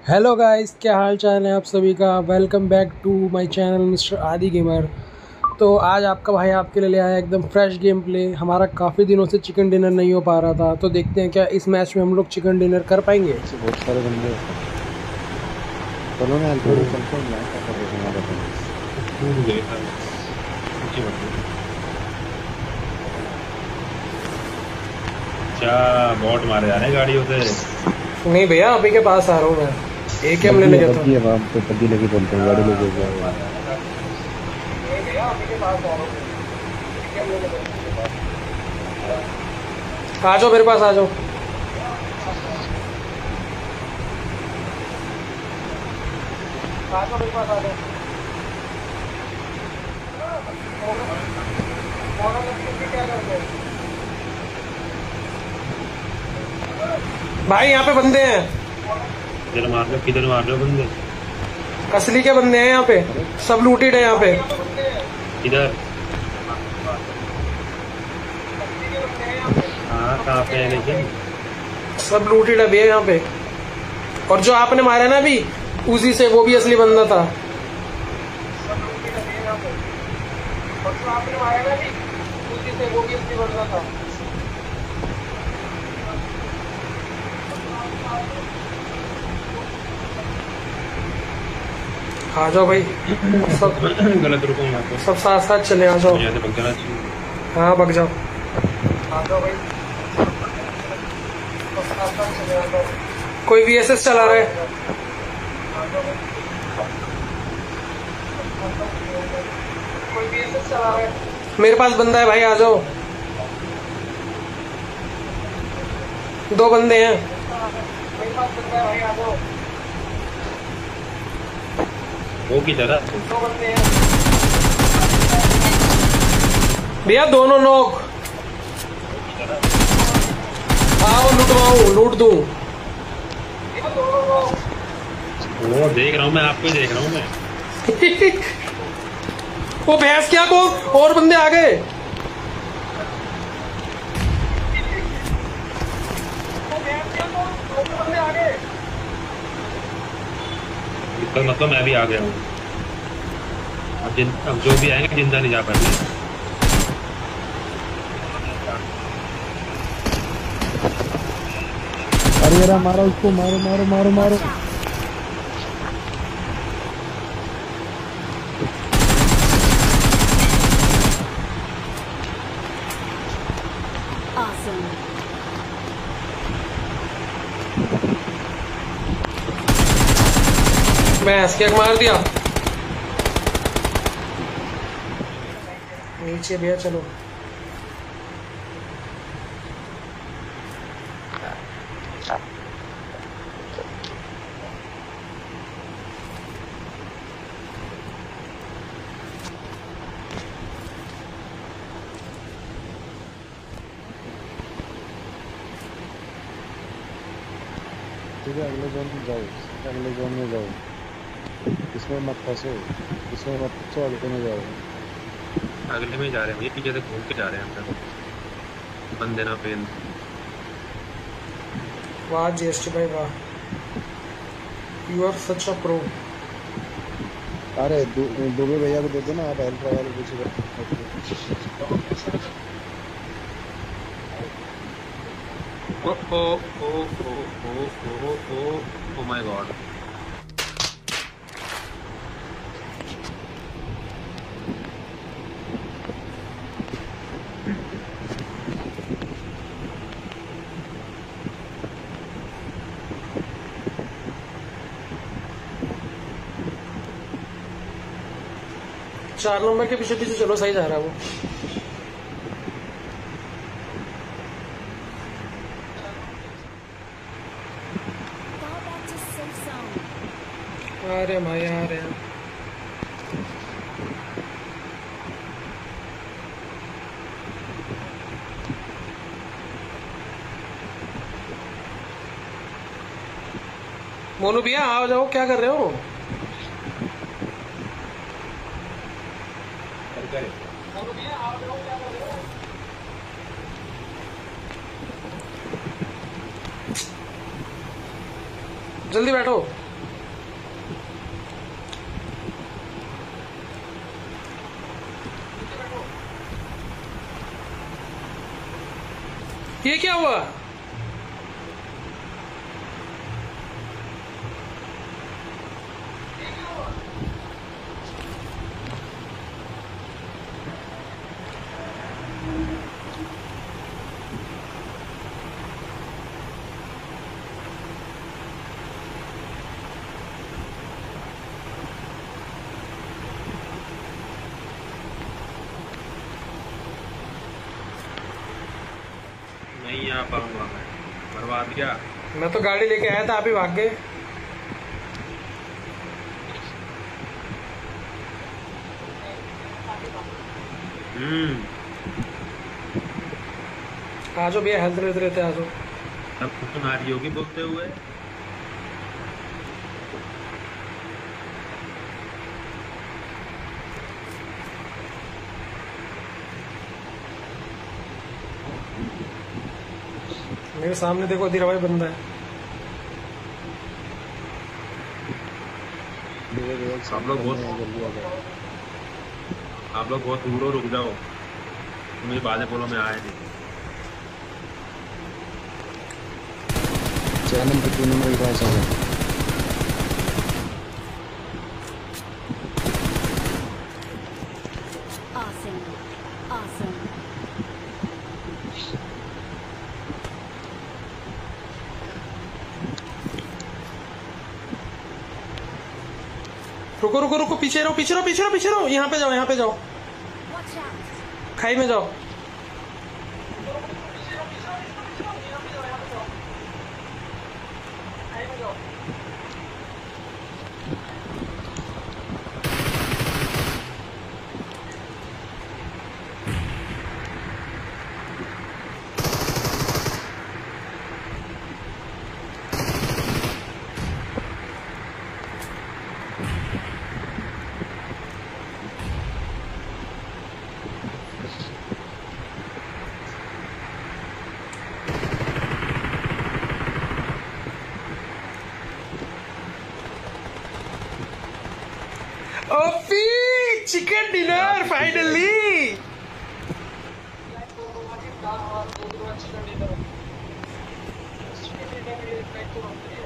Hello guys, क्या हाल चाल है आप सभी का। Welcome back to my channel mister Aadi gamer. तो आज आपका भाई आपके लिए ले आया एकदम फ्रेश गेम प्ले। हमारा काफ़ी दिनों से चिकन डिनर नहीं हो पा रहा था, तो देखते हैं क्या इस मैच में हम लोग चिकन डिनर कर पाएंगे। ऐसे बहुत सारे बंदे चलो ना एल्फोर्ड चलते हैं ना क्या कर रहे हैं हमारे क्या बॉट मारे जा रहे हैं गाड़ियों से। नहीं भैया, अभी के पास आ रहा हूँ मैं। एक हम लेने गया था। बग्गी है वहाँ पे बग्गी लेके चलते हैं गाड़ी लेके गया आ जाओ मेरे पास, आ जाओ। मेरे पास आ जाओ। भाई यहाँ पे बंदे हैं। किधर मार रहे हो बंदे? कसली के बंदे हैं यहाँ पे। सब लूटेड है यहाँ पे। इधर हाँ कहाँ पे है लेकिन? सब लूटेड है भैया यहाँ पे। और जो आपने मारा ना अभी, उसी से वो भी असली बंदा था। आ जाओ भाई। सब गलत रुको यहाँ पे। सब साथ साथ चले, आ जाओ। यहाँ से भाग जाना चाहिए। हाँ भाग जाओ। आ जाओ भाई। सब साथ साथ चले, आ जाओ। कोई वीएसएस चला रहा है। मेरे पास बंदा है भाई, आ जाओ। दो बंदे हैं। मेरे पास बंदा है भाई, आ जाओ। वो किधर है? दो बंदे हैं भैया, दोनों लोग। आओ लूटवाऊं, लूट दूं। वो देख रहा हूँ मैं, आपको ही देख रहा हूँ मैं। वो भैंस क्या को और बंदे आ गए। मतलब मैं भी आ गया हूँ। अब जो भी आएंगे जिंदा नहीं जा पाएंगे। अरे यार मारो उसको, मारो मारो मारो मारो। भैंस क्या मार दिया। नीचे भैया चलो। ठीक है अगले जोन में जाओ, अगले जोन में जाओ। इसमें मत फंसो, इसमें मत फंसो, अगले में जाओ। अगले में जा रहे हैं, ये पीछे से घूम के जा रहे हैं अंदर। बंदे ना पेन। वाह जीएसटी भाई वाह, you are such a pro. अरे दुबे भैया को दे दो ना, आप हेल्प वाले पूछे। Oh oh oh oh oh oh oh oh my god. 4 number के पीछे पीछे चलो, सही जा रहा है वो। अरे भाई आ रहे हैं। मोनू भैया आ जाओ, क्या कर रहे हो। मोनू भैया आ जाओ, क्या कर रहे हो। जल्दी बैठो। ये क्या हुआ? नहीं आ पाऊंगा मैं, बर्बाद गया। मैं तो गाड़ी लेके आया था, आप ही भाग गए। आ जाओ भैया, हेल्थ लेते रहते, आ जाओ। अब तुम्हारी होगी बोलते हुए। मेरे सामने देखो, धीरा भाई बंदा है। आप लोग बहुत दूर हो, रुक जाओ। मेरी बातें बोलो, मैं आया नहीं। चैनल पे 3 नंबर के पास आ गया। Awesome. Awesome. रुको रुको रुको, पीछे रहो पीछे रहो पीछे रहो पीछे रहो, यहाँ पे जाओ यहाँ पे जाओ, Watch out. खाई में जाओ। OP chicken dinner finally. Chicken dinner